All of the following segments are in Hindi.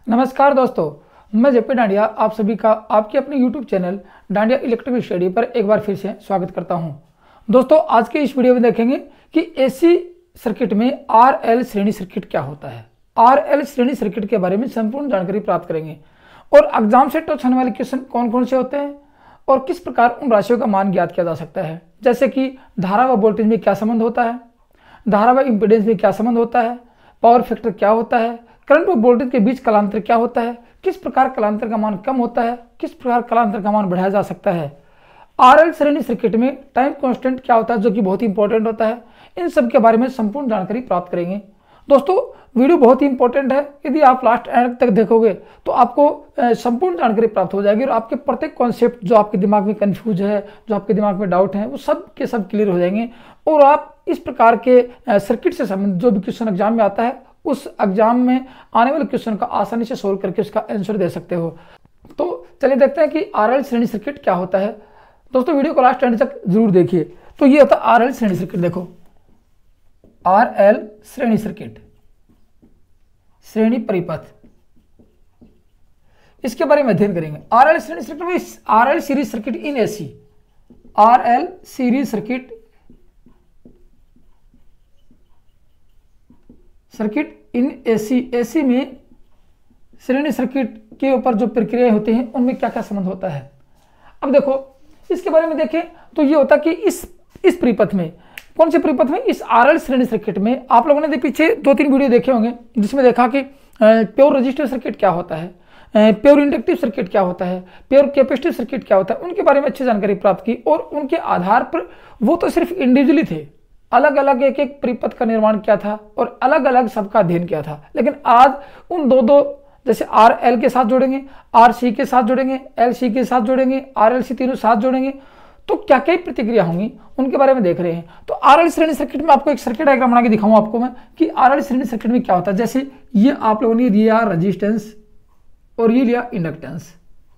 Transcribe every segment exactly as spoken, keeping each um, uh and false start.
नमस्कार दोस्तों, मैं जेपी डांडिया आप सभी का आपके अपने YouTube channel Dandiya electric study पर एक बार फिर से स्वागत करता हूं। दोस्तों, आज के इस वीडियो में देखेंगे कि एसी सर्किट में आरएल श्रेणी सर्किट क्या होता है। आरएल श्रेणी सर्किट के बारे में संपूर्ण जानकारी प्राप्त करेंगे और एग्जाम से टच होने वाले क्वेश्चन कौन कौन से होते हैं और किस प्रकार उन राशियों का मान ज्ञात किया जा सकता है, जैसे कि धारा व वोल्टेज में क्या संबंध होता है, धारा व इम्पीडेंस में क्या संबंध होता है, पावर फैक्टर क्या होता है, करंट व वोल्टेज के बीच कलांतर क्या होता है, किस प्रकार कलांतर का मान कम होता है, किस प्रकार कलांतर का मान बढ़ाया जा सकता है। आरएल श्रेणी सर्किट में टाइम कांस्टेंट क्या होता है जो कि बहुत ही इंपॉर्टेंट होता है। इन सब के बारे में संपूर्ण जानकारी प्राप्त करेंगे। दोस्तों, वीडियो बहुत ही इंपॉर्टेंट है। यदि आप लास्ट एंड तक देखोगे तो आपको संपूर्ण जानकारी प्राप्त हो जाएगी और आपके प्रत्येक कॉन्सेप्ट जो आपके दिमाग में कंफ्यूज है, जो आपके दिमाग में डाउट है, वो सब के सब क्लियर हो जाएंगे और आप इस प्रकार के सर्किट से संबंधित जो भी क्वेश्चन एग्जाम में आता है उस एग्जाम में आने वाले क्वेश्चन का आसानी से सोल्व करके उसका आंसर दे सकते हो। तो चलिए देखते हैं कि आरएल श्रेणी सर्किट क्या होता है। दोस्तों, वीडियो को लास्ट एंड तक जरूर देखिए। तो ये होता है आरएल श्रेणी सर्किट। देखो, आरएल श्रेणी सर्किट, श्रेणी परिपथ, इसके बारे में अध्ययन करेंगे। आरएल श्रेणी सर्किट में RL series circuit in AC, RL series circuit circuit in AC, AC में श्रेणी सर्किट के ऊपर जो प्रक्रियाएं होती हैं उनमें क्या क्या संबंध होता है। अब देखो, इसके बारे में देखें तो ये होता कि इस इस परिपथ में, कौन से परिपथ में, इस आरएल श्रेणी सर्किट में आप लोगों ने पीछे दो तीन वीडियो देखे होंगे जिसमें देखा कि प्योर रजिस्टिव सर्किट क्या होता है, प्योर इंडक्टिव सर्किट क्या होता है, प्योर कैपेसिटिव सर्किट क्या होता है, उनके बारे में अच्छी जानकारी प्राप्त की और उनके आधार पर वो तो सिर्फ इंडिविजुअली थे, अलग अलग एक एक परिपथ का निर्माण किया था और अलग अलग सबका अध्ययन किया था। लेकिन आज उन दो दो जैसे आर एल के साथ जोड़ेंगे, आर सी के साथ जोड़ेंगे, एल सी के साथ जोड़ेंगे, आर एल सी तीनों साथ जोड़ेंगे तो क्या क्या प्रतिक्रिया होंगी उनके बारे में देख रहे हैं। तो आरएल श्रेणी सर्किट में आपको एक सर्किट डायग्राम बना के दिखाऊंगा आपको मैं कि आरएल श्रेणी सर्किट में क्या होता है। जैसे ये आप लोगों ने लिया रेजिस्टेंस और ये लिया इंडक्टेंस,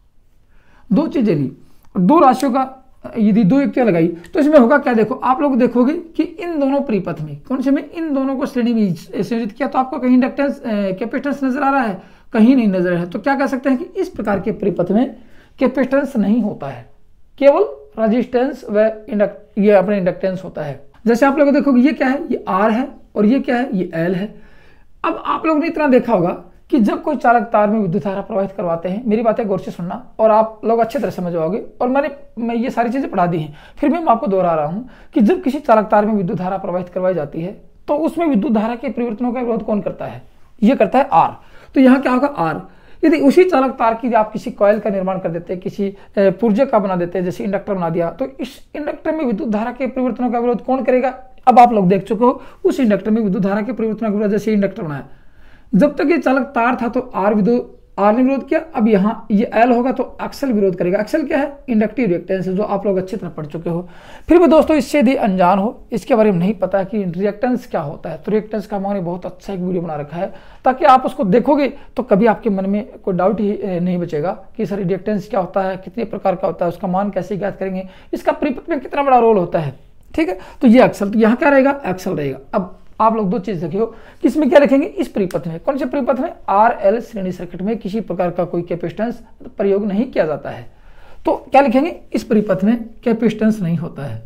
दो चीजें ली, दो राशियों का यदि दो युक्तियां लगाई तो इसमें होगा क्या। देखो, आप लोग देखोगे कि इन दोनों परिपथ में, कौन से में, इन दोनों को श्रेणी में संयोजित किया तो आपको कहीं इंडक्टेंस कैपेसिटेंस नजर आ रहा है, कहीं नहीं नजर है। तो क्या कह सकते हैं कि इस प्रकार के परिपथ में कैपेसिटेंस नहीं होता है, केवल रेजिस्टेंस व इंडक्ट ये अपने इंडक्टेंस होता है। जैसे आप लोग देखोगे ये क्या है, ये आर है और ये क्या है, ये एल है। अब आप लोगों ने इतना देखा होगा कि जब कोई चालक तार में विद्युत धारा प्रवाहित करवाते हैं, मेरी बातें गौर से सुनना और आप लोग अच्छे तरह समझ जाओगे और मैंने मैं ये सारी चीजें पढ़ा दी हैं, फिर भी मैं आपको दोहरा रहा हूं कि जब किसी चालक तार में विद्युत धारा प्रवाहित करवाई जाती है तो उसमें विद्युत धारा के परिवर्तनों का विरोध कौन करता है, ये करता है आर। तो यहाँ क्या होगा, आर। यदि उसी चालक तार की आप किसी कॉइल का निर्माण कर देते हैं, किसी पुर्जे का बना देते हैं, जैसे इंडक्टर बना दिया, तो इस इंडक्टर में विद्युत धारा के परिवर्तनों का विरोध कौन करेगा। अब आप लोग देख चुके हो उस इंडक्टर में विद्युत धारा के परिवर्तनों का विरोध, जैसे इंडक्टर बनाया, जब तक ये चालक तार था तो आर विद्युत आर ने विरोध किया। अब यहाँ ये एल होगा तो एक्सल विरोध करेगा। एक्सल क्या है, इंडक्टिव रिएक्टेंस है, जो आप लोग अच्छी तरह पढ़ चुके हो। फिर भी दोस्तों, इससे यदि अनजान हो, इसके बारे में नहीं पता है कि रिएक्टेंस क्या होता है, तो रिएक्टेंस का मैंने बहुत अच्छा एक वीडियो बना रखा है ताकि आप उसको देखोगे तो कभी आपके मन में कोई डाउट ही नहीं बचेगा कि सर रिएक्टेंस क्या होता है, कितने प्रकार का होता है, उसका मान कैसे ज्ञात करेंगे, इसका परिपथ में कितना बड़ा रोल होता है। ठीक है, तो ये एक्सल, तो यहाँ क्या रहेगा, एक्सल रहेगा। अब आप लोग दो चीज देखियो कि इसमें क्या लिखेंगे, इस परिपथ में, कौन से परिपथ में, आरएल श्रेणी सर्किट में किसी प्रकार का कोई कैपेसिटेंस प्रयोग नहीं किया जाता है। तो क्या लिखेंगे, इस परिपथ में कैपेसिटेंस नहीं होता है।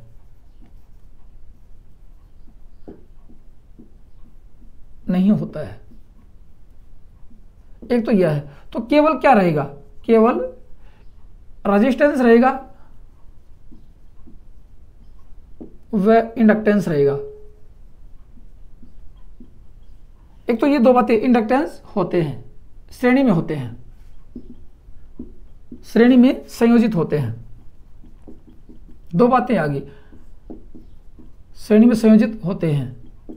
नहीं होता है, एक तो यह है। तो केवल क्या रहेगा, केवल रेजिस्टेंस रहेगा व इंडक्टेंस रहेगा। एक तो ये दो बातें, इंडक्टेंस होते हैं, श्रेणी में होते हैं, श्रेणी में संयोजित होते हैं, दो बातें आ गई, श्रेणी में संयोजित होते हैं।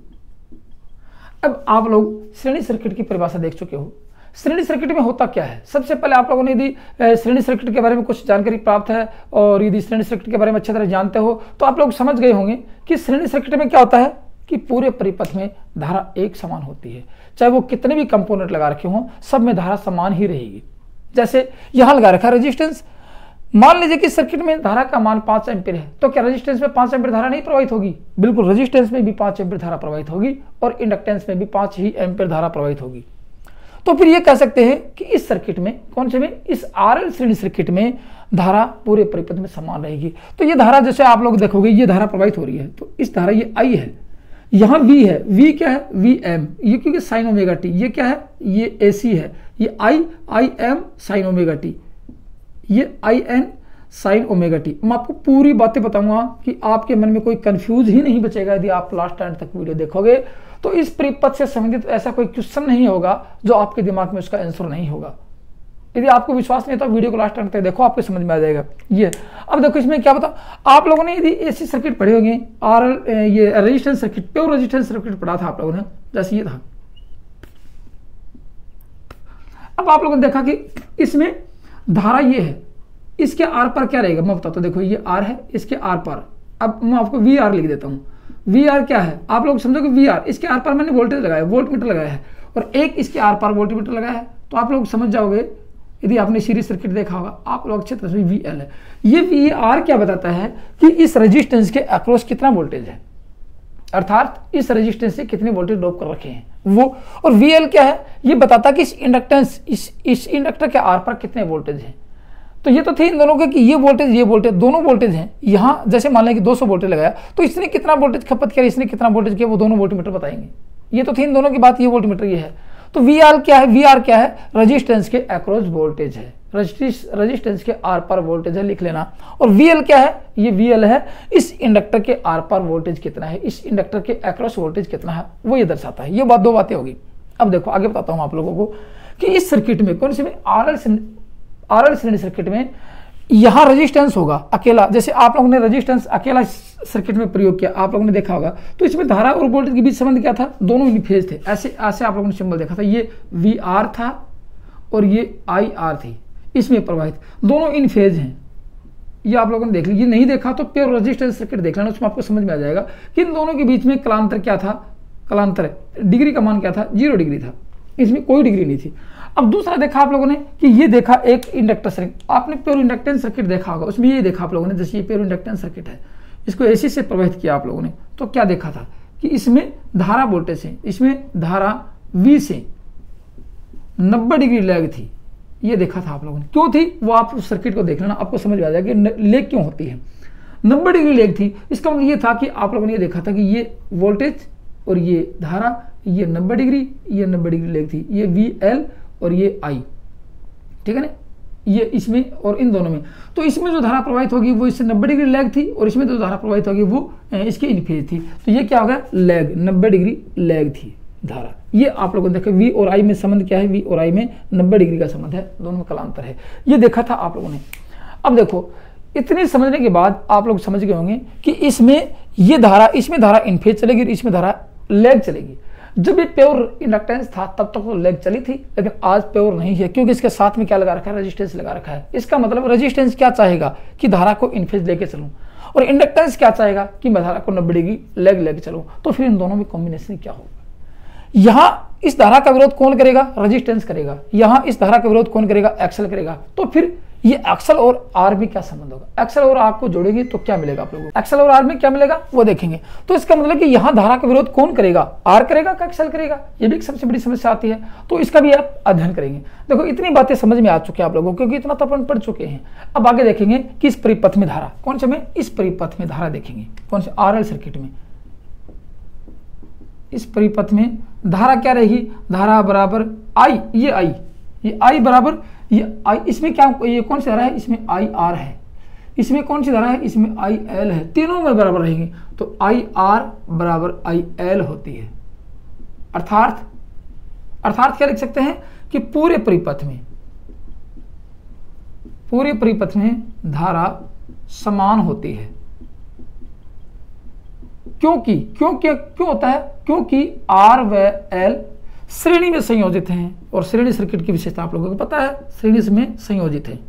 अब आप लोग श्रेणी सर्किट की परिभाषा देख चुके हो। श्रेणी सर्किट में होता क्या है, सबसे पहले आप लोगों ने यदि श्रेणी सर्किट के बारे में कुछ जानकारी प्राप्त है और यदि श्रेणी सर्किट के बारे में अच्छी तरह जानते हो तो आप लोग समझ गए होंगे कि श्रेणी सर्किट में क्या होता है कि पूरे परिपथ में धारा एक समान होती है, चाहे वो कितने भी कंपोनेंट लगा रखे हों, सब में धारा समान ही रहेगी। जैसे यहां लगा रखा रेजिस्टेंस, मान लीजिए कि सर्किट में धारा का मान पांच एम्पीयर है, तो क्या रेजिस्टेंस में पांच एम्पीयर धारा नहीं प्रवाहित होगी? बिल्कुल, रेजिस्टेंस में भी पांच एम्पीयर धारा प्रवाहित होगी और इंडक्टेंस में भी पांच ही एम्पीयर धारा प्रवाहित होगी। तो फिर ये कह सकते हैं कि इस सर्किट में, कौन से में, इस आरएल श्रेणी सर्किट में धारा पूरे परिपथ में समान रहेगी। तो ये धारा जैसे आप लोग देखोगे ये धारा प्रवाहित हो रही है, तो इस धारा ये आई है, यहाँ V है, V क्या है, वी एम, ये क्योंकि साइन ओमेगा टी, ये क्या है, ये ए सी है, ये I I M sine omega T, ये I N sine omega T. मैं आपको पूरी बातें बताऊंगा कि आपके मन में कोई कंफ्यूज ही नहीं बचेगा। यदि आप लास्ट टाइम तक वीडियो देखोगे तो इस परिपथ से संबंधित ऐसा कोई क्वेश्चन नहीं होगा जो आपके दिमाग में उसका आंसर नहीं होगा। यदि आपको विश्वास नहीं तो वीडियो को लास्ट टाइम तक देखो, आपको समझ में आ जाएगा। ये अब देखो इसमें क्या बता, आप लोगों ने यदि एसी सर्किट पढ़े होंगे और ये resistance circuit, pure resistance circuit पढ़ा था आप लोगों ने, जैसे ये था। अब आप लोगों ने देखा कि इसमें धारा ये है, इसके आर पर क्या रहेगा मैं बताता हूं। देखो ये आर है, इसके आर पर, अब मैं आपको वी आर लिख देता हूं। वी आर क्या है, आप लोग समझो कि वी आर, इसके आर पर मैंने वोल्टेज लगाया, वोल्ट मीटर लगाया है, और एक इसके आर पर वोल्ट मीटर लगाया है। तो आप लोग समझ जाओगे, यदि आपने सीरीज सर्किट देखा होगा आप लोग अच्छे तरह से, वी एल है। ये वी आर क्या बताता है कि इस रेजिस्टेंस के अक्रॉस कितना वोल्टेज है, अर्थात इस रेजिस्टेंस से कितने वोल्टेज ड्रॉप कर रखे हैं वो। और वी एल क्या है, ये बताता है कि इस इंडक्टेंस, इस इस इंडक्टर के आर पर कितने वोल्टेज हैं। तो ये तो थे इन दोनों के कि ये वोल्टेज, ये वोल्टेज, दोनों वोल्टेज हैं। यहाँ जैसे मान लें कि दो सौ वोल्टेज लगाया तो इसने कितना वोल्टेज खपत किया, इसने कितना वोल्टेज किया, वो दोनों वोल्टमीटर बताएंगे। ये तो थे इन दोनों की बात, ये वोल्टमीटर ये है। तो वी आर क्या है, वी आर क्या है, रेजिस्टेंस के अक्रॉस वोल्टेज है, रेजिस्टेंस के आर पार वोल्टेज है, लिख लेना। और वी एल क्या है, ये वी एल है, इस इंडक्टर के आर पार वोल्टेज कितना है, इस इंडक्टर के अक्रॉस वोल्टेज कितना है, वो ये दर्शाता है। ये बात, दो बातें होगी। अब देखो आगे बताता हूं आप लोगों को कि इस सर्किट में, कौन सी में, आरएल आरएल श्रेणी सर्किट में यहां रेजिस्टेंस होगा अकेला। जैसे आप लोगों ने रेजिस्टेंस अकेला सर्किट में प्रयोग किया, आप लोगों ने देखा होगा, तो इसमें धारा और वोल्टेज के बीच संबंध क्या था, दोनों इन फेज थे। ऐसे ऐसे आप लोगों ने सिंबल देखा था, ये वी आर था और ये आई आर थी, इसमें प्रवाहित, दोनों इन फेज हैं। ये आप लोगों ने देख लिया, ये नहीं देखा तो प्योर रेजिस्टेंस सर्किट देख लेना, उसमें आपको समझ में आ जाएगा कि इन दोनों के बीच में कलांतर क्या था, कलांतर डिग्री का मान क्या था, जीरो डिग्री था, इसमें कोई डिग्री नहीं थी। अब दूसरा देखा आप लोगों ने कि ये देखा एक इंडक्टर सर्किट, आपने प्योर इंडक्टेंस सर्किट देखा होगा, उसमें ये देखा आप लोगों ने, जैसे ये प्योर इंडक्टेंस सर्किट है, इसको एसी से प्रवाहित किया आप लोगों ने, तो क्या देखा था कि इसमें धारा वोल्टेज से, इसमें धारा V से नब्बे डिग्री लैग थी, ये देखा था आप लोगों ने। क्यों थी वो आप उस सर्किट को देख लेना, आपको समझ में आ जाएगा कि लेग क्यों होती है। नब्बे डिग्री लेग थी, इसका मतलब ये था कि आप लोगों ने ये देखा था कि ये वोल्टेज और ये धारा, ये नब्बे डिग्री, ये नब्बे डिग्री लेग थी, ये वी एल और ये आई, ठीक है ना, ये इसमें और इन दोनों में। तो इसमें जो धारा प्रवाहित होगी वो इससे नब्बे डिग्री लैग थी, और इसमें जो धारा प्रवाहित होगी वो इसके इन फेज थी। तो ये क्या होगा, लैग, नब्बे डिग्री लैग थी धारा। ये आप लोगों ने देखा, वी और आई में संबंध क्या है, वी और आई में नब्बे डिग्री का संबंध है, दोनों में कलांतर है, ये देखा था आप लोगों ने। अब देखो इतनी समझने के बाद आप लोग समझ गए होंगे कि इसमें ये धारा, इसमें धारा इन फेज चलेगी, इसमें धारा लैग चलेगी। जब ये प्योर इंडक्टेंस था तब तक तो लेग चली थी, लेकिन आज प्योर नहीं है, क्योंकि इसके साथ में क्या लगा रखा है, रेजिस्टेंस लगा रखा है। इसका मतलब रेजिस्टेंस क्या चाहेगा कि धारा को इन फेज लेके चलूं, और इंडक्टेंस क्या चाहेगा कि मैं धारा को नब्बे डिग्री लेग लेके चलूं। तो फिर इन दोनों में कॉम्बिनेशन क्या होगा, यहां इस धारा का विरोध कौन करेगा, रेजिस्टेंस करेगा, यहां इस धारा का विरोध कौन करेगा, एक्सल करेगा। तो फिर ये एक्सल और आर में क्या संबंध होगा, एक्सल और आर को जोड़ेंगे तो क्या मिलेगा आप लोगों को, एक्सल और आर में क्या मिलेगा वो देखेंगे। तो इसका मतलब कि यहां धारा का विरोध कौन करेगा, आर करेगा का एक्सल करेगा, ये भी एक सबसे बड़ी समस्या आती है, तो इसका भी आप अध्ययन करेंगे। देखो इतनी बातें समझ में आ चुकी है आप लोगों को, क्योंकि इतना तो अपन पढ़ चुके हैं। अब आगे देखेंगे कि इस परिपथ में धारा, कौन से में, इस परिपथ में धारा देखेंगे, कौन से, आरएल सर्किट में। इस परिपथ में धारा क्या रहेगी, धारा बराबर आई, ये आई, ये आई बराबर ये आई, इसमें क्या, ये कौन सी धारा है, इसमें आई आर है, इसमें कौन सी धारा है, इसमें आई एल है, तीनों में बराबर रहेंगी। तो आई आर बराबर आई एल होती है। अर्थात अर्थात क्या लिख सकते हैं कि पूरे परिपथ में, पूरे परिपथ में धारा समान होती है। क्योंकि क्योंकि क्यों होता है, क्योंकि आर व एल श्रेणी में संयोजित हैं, और श्रेणी सर्किट की विशेषता आप लोगों को पता है, श्रेणी में संयोजित है।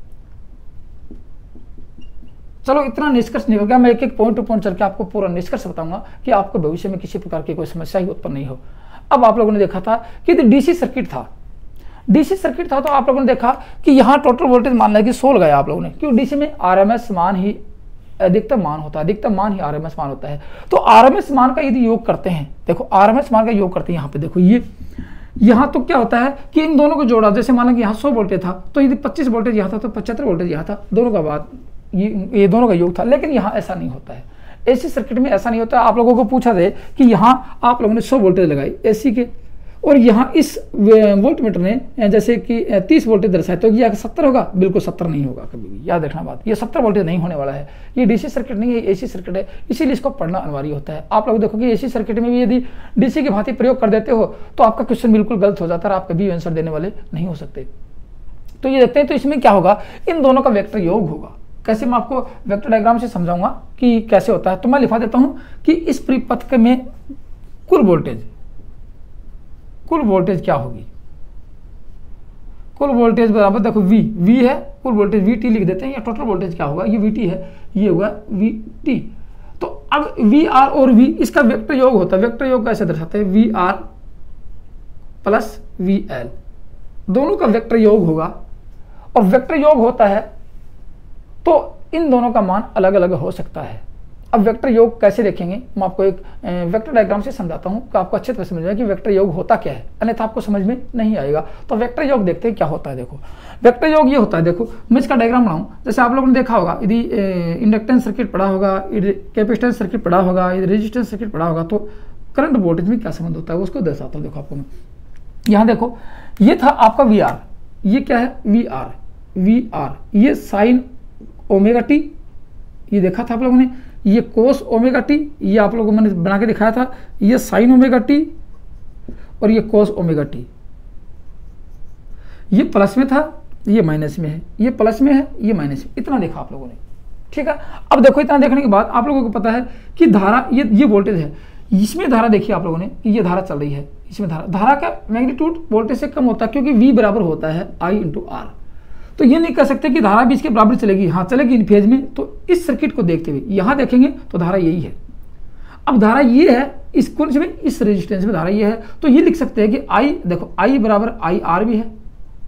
चलो इतना निष्कर्ष निकल गया, मैं एक एक पॉइंट टू पॉइंट चल के आपको पूरा निष्कर्ष बताऊंगा कि आपको भविष्य में किसी प्रकार की कोई समस्या ही उत्पन्न नहीं हो। अब आप लोगों ने देखा था कि डीसी सर्किट था, डीसी सर्किट था तो आप लोगों ने देखा कि यहाँ टोटल वोल्टेज मान लिया कि सौ लगाया आप लोगों ने, क्यों, डीसी में आरएमएस मान ही अधिकतम मान होता है, अधिकतम मान ही आरएमएस मान होता है। तो आरएमएस मान का यदि योग करते हैं, देखो आरएमएस मान का योग करते हैं, यहाँ पे देखो ये यहाँ तो क्या होता है कि इन दोनों को जोड़ा, जैसे माना कि यहाँ सौ वोल्टेज था तो यदि पच्चीस वोल्टेज यहाँ था तो पचहत्तर वोल्टेज यहाँ था, दोनों का बात ये ये दोनों का योग था। लेकिन यहाँ ऐसा नहीं होता है, एसी सर्किट में ऐसा नहीं होता। आप लोगों को पूछा दे कि यहाँ आप लोगों ने सौ वोल्टेज लगाई एसी के, और यहाँ इस वोल्ट मीटर ने जैसे कि तीस वोल्टेज दर्शाए, तो ये सत्तर होगा? बिल्कुल सत्तर नहीं होगा कभी भी, याद रखना बात, ये सत्तर वोल्टेज नहीं होने वाला है। ये डीसी सर्किट नहीं है, एसी सर्किट है, इसीलिए इसको पढ़ना अनिवार्य होता है। आप लोग देखोगे एसी सर्किट में भी यदि डीसी की भांति प्रयोग कर देते हो तो आपका क्वेश्चन बिल्कुल गलत हो जाता है, आप कभी आंसर देने वाले नहीं हो सकते। तो ये देखते हैं, तो इसमें क्या होगा, इन दोनों का वेक्टर योग होगा। कैसे, मैं आपको वेक्टर डायग्राम से समझाऊंगा कि कैसे होता है। तो मैं लिखा देता हूं कि इस परिपथ में कुल वोल्टेज कुल वोल्टेज क्या होगी, कुल वोल्टेज बराबर, देखो V V है, कुल वोल्टेज V T लिख देते हैं, या टोटल वोल्टेज क्या होगा, ये V T है, ये होगा V T। तो अब V R और V इसका वेक्टर योग होता है। वेक्टर योग कैसे दर्शाते हैं, V R plus V L, दोनों का वेक्टर योग होगा। और वेक्टर योग होता है तो इन दोनों का मान अलग अलग हो सकता है। अब वेक्टर योग कैसे देखेंगे, मैं आपको एक वेक्टर डायग्राम से समझाता हूं कि आपको अच्छे तरह समझ जाए कि वेक्टर योग होता क्या है, अन्यथा आपको समझ में नहीं आएगा। तो वेक्टर योग देखते हैं क्या होता है। देखो वेक्टर योग ये होता है, देखो मैं इसका डायग्राम बनाऊं, जैसे आप लोगों ने देखा होगा, यदि इंडक्टेंस सर्किट पढ़ा होगा, कैपेसिटेंस सर्किट पढ़ा होगा, यदि रेजिस्टेंस सर्किट पढ़ा होगा, तो करंट वोल्टेज में क्या संबंध होता है उसको दर्शाता हूं। देखो आपको मैं यहाँ देखो, ये था आपका वी आर, ये क्या है वी आर, वी आर ये साइन ओमेगा टी, ये देखा था आप लोगों ने, ये कोस ओमेगा टी, ये आप लोगों को मैंने बना के दिखाया था, ये साइन ओमेगा टी और ये कोस ओमेगा टी। ये प्लस में था, ये माइनस में है, ये प्लस में है, ये माइनस में, इतना देखा आप लोगों ने, ठीक है। अब देखो इतना देखने के बाद आप लोगों को पता है कि धारा, ये ये वोल्टेज है, इसमें धारा देखिए आप लोगों ने कि ये धारा चल रही है, इसमें धारा धारा का मैग्नीट्यूड वोल्टेज से कम होता है, क्योंकि V बराबर होता है आई इंटू आर। तो ये नहीं कह सकते कि धारा भी इसके बराबर चलेगी, हाँ चलेगी इन फेज में। तो इस सर्किट को देखते हुए यहाँ देखेंगे तो धारा यही है। अब धारा ये है, इस कौन से में, इस रेजिस्टेंस में धारा ये है, तो ये लिख सकते हैं कि I, देखो I बराबर आई आर भी है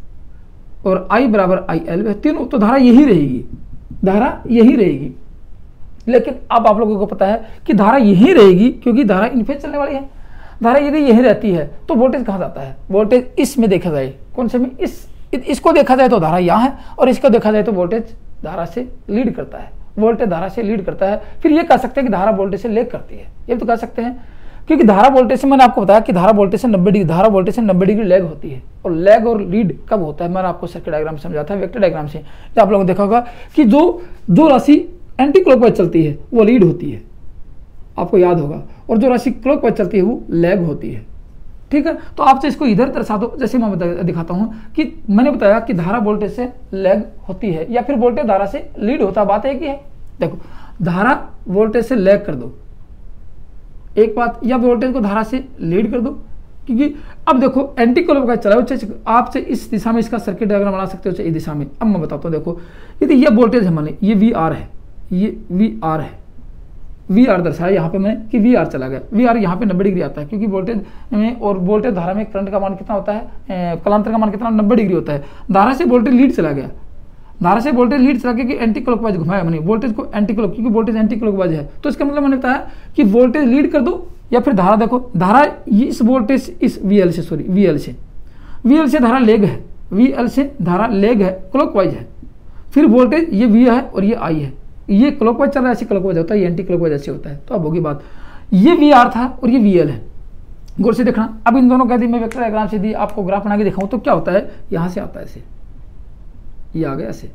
और I बराबर आई एल भी है, तीनों, तो धारा यही रहेगी, धारा यही रहेगी। लेकिन अब आप लोगों को पता है कि धारा यही रहेगी क्योंकि धारा इन फेज चलने वाली है। धारा यदि यही रहती है तो वोल्टेज कहाँ जाता है, वोल्टेज इसमें देखा जाए, कौन से में, इस इसको देखा जाए तो धारा यहाँ है, और इसको देखा जाए तो वोल्टेज धारा से लीड करता है, वोल्टेज धारा से लीड करता है। फिर ये कह सकते हैं कि धारा वोल्टेज से लेग करती है, ये तो कह सकते हैं, क्योंकि धारा वोल्टेज से, मैंने आपको बताया कि धारा वोल्टेज से नब्बे डिग्री धारा वोल्टेज से नब्बे डिग्री लेग होती है। और लेग और लीड कब होता है, मैंने आपको सर्किट डायग्राम समझा था, वेक्टर डायग्राम से। तो आप लोगों ने देखा होगा कि जो जो राशि एंटी क्लॉकवाइज चलती है वो लीड होती है, आपको याद होगा, और जो राशि क्लॉकवाइज चलती है वो लेग होती है, ठीक है। तो आपसे इसको इधर दर्शा दो, जैसे मैं दिखाता हूं कि मैंने बताया कि धारा वोल्टेज से लेग होती है या फिर वोल्टेज धारा से लीड होता है, बात एक ही है। देखो धारा वोल्टेज से लेग कर दो एक बात, या वोल्टेज को धारा से लीड कर दो, क्योंकि अब देखो एंटी क्लॉकवाइज चला है, आपसे इस दिशा में इसका सर्किट डायग्राम बना सकते हो इस दिशा में। अब मैं बताता हूँ, देखो यदि ये वोल्टेज है, मान ली ये वी आर है, ये वी आर है, वी आर दर्शाया यहाँ पे मैं कि वी आर चला गया, वी आर यहाँ पे नब्बे डिग्री आता है, क्योंकि वोल्टेज में और वोल्टेज धारा में करंट का मान कितना होता है, कलांतर का मान कितना, नब्बे डिग्री होता है। धारा से वोल्टेज लीड चला गया, धारा से वोल्टेज लीड चला गया कि एंटी क्लॉकवाइज घुमाया मैंने वोल्टेज को एंटी क्लॉक, क्योंकि वोल्टेज एंटी क्लॉकवाइज है। तो इसका मतलब मैंने बताया कि वोल्टेज लीड कर दो, या फिर धारा देखो, धारा इस वोल्टेज इस वी एल से, सॉरी वी एल से, वी एल से धारा लेग है, वी एल से धारा लेग है, क्लॉकवाइज है। फिर वोल्टेज ये वी है और ये आई है, ये क्लॉकवाइज चल रहा है, ऐसे क्लॉकवाइज होता है, ये एंटी क्लॉकवाइज ऐसे होता है। तो अब होगी बात, ये वी आर था और ये वी एल है, गौर से देखना। अब इन दोनों का यदि मैं वेक्टर डायग्राम से दी आपको ग्राफ बना के दिखाऊं तो क्या होता है, यहाँ से आता है ऐसे, ये आ गया ऐसे,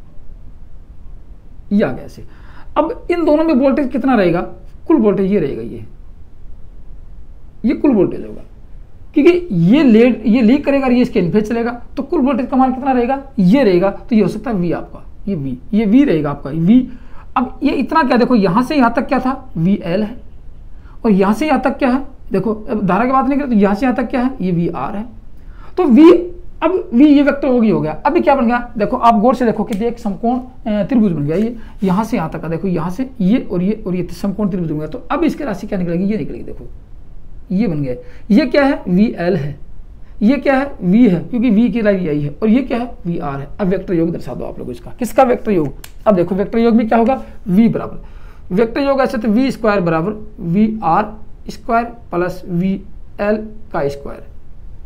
ये आ गया ऐसे। अब इन दोनों में वोल्टेज कितना रहेगा, कुल वोल्टेज ये रहेगा, ये ये कुल वोल्टेज होगा, क्योंकि ये लेड ये लीक करेगा और ये इसके इनफेज चलेगा, तो कुल वोल्टेज का मान कितना रहेगा, ये रहेगा। तो ये हो सकता है वी आपका, ये वी, ये वी रहेगा आपका वी। अब ये इतना क्या, देखो यहाँ से यहाँ तक क्या था, वी एल है, और यहाँ से यहाँ तक क्या है, देखो धारा की बात नहीं करें तो यहाँ से यहाँ तक क्या है, ये वी आर है। तो वी, अब वी ये वेक्टर होगी हो गया। अभी क्या बन गया, देखो आप गौर से देखो कि एक समकोण त्रिभुज बन गया, ये यहाँ से यहाँ तक का, देखो यहाँ से ये और ये और ये समकोण त्रिभुज बन गया। तो अब इसकी राशि क्या निकलेगी, ये निकलेगी, देखो ये बन गया। ये क्या है, वी एल है, ये क्या है, वी है, क्योंकि वी की लाइन यही है, और ये क्या है, वी आर है। अब वेक्टर योग दर्शा दो आप लोग इसका, किसका वेक्टर योग। अब देखो वेक्टर योग में क्या होगा, वी बराबर वेक्टर योग ऐसे तो वी स्क्वायर बराबर V R square plus V L का स्क्वायर,